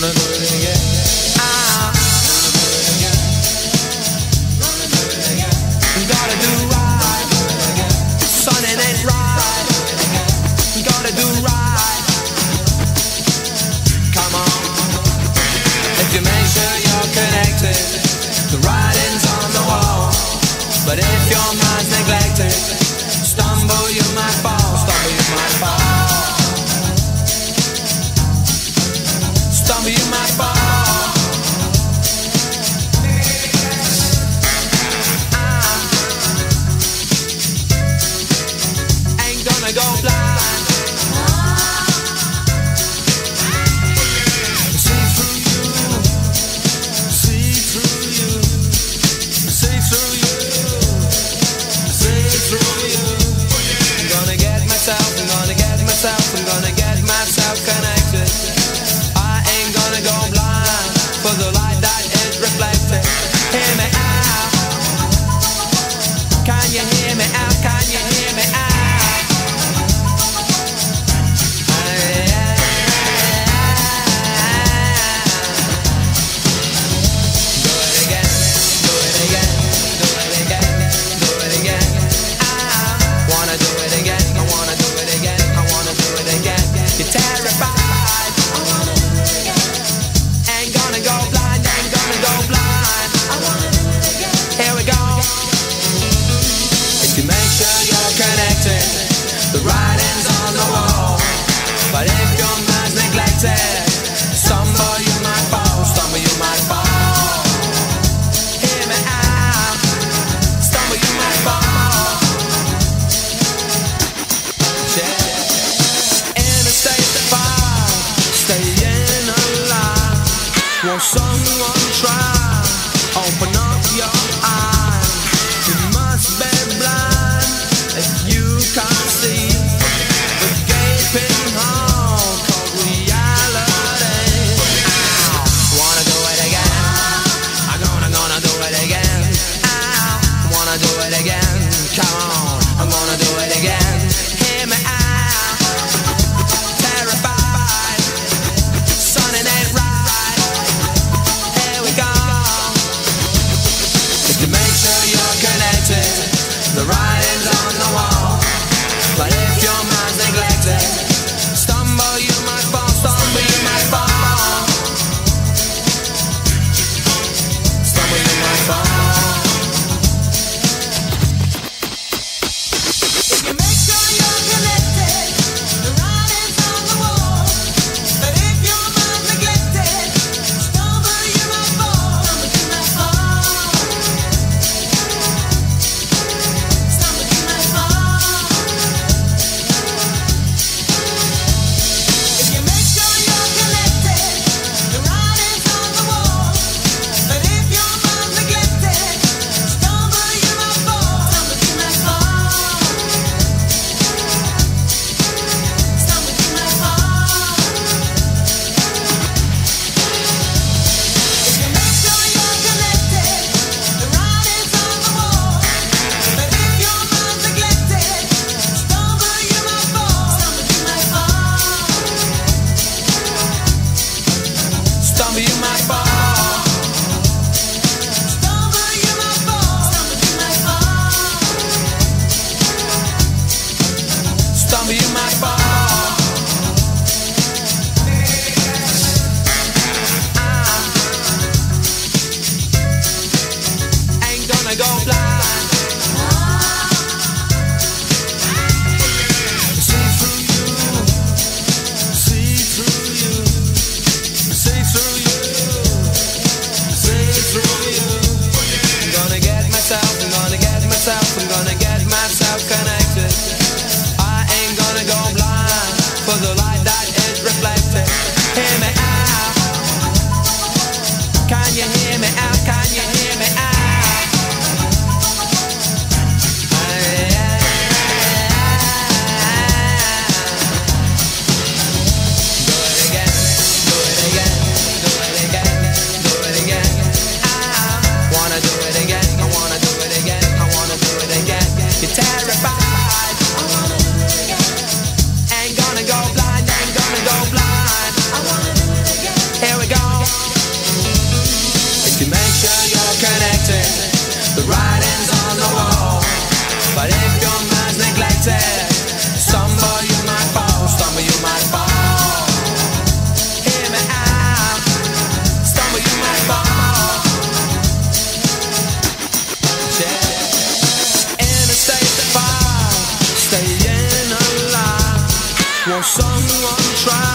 Gonna do it again. Gotta do right. Son, it ain't right. Gotta do right. Come on. If you make sure you're connected, the writing's on the wall. But if your mind's neglected, stumble you might fall. Stumble you might fall. Stumble you might fall. Gonna go blind. See through you. See through you. See through you. See through you. I'm gonna get myself. I'm gonna get myself. I'm gonna get myself connected. I ain't gonna go blind for the light that is reflected. Hear me out. Can you hear me out? Can you hear me out? The writing's on the wall. But if your mind's neglected, stumble you might fall. Stumble you might fall. Hear me out. Stumble you might fall. Yeah. In a state of fire, staying alive. Won't someone try? Open up your eyes. You must be blind if you can't see the gaping hole called reality. Wanna do it again? I'm gonna do it again. Wanna do it again? Come on, I'm gonna do it again. Hear me out. Terrified, son, it ain't right. Here we go. If you make sure you're connected, the writing's on the wall. But if your mind's neglected, stumble you might fall. Stumble you might fall. Stumble you might fall. If you make try.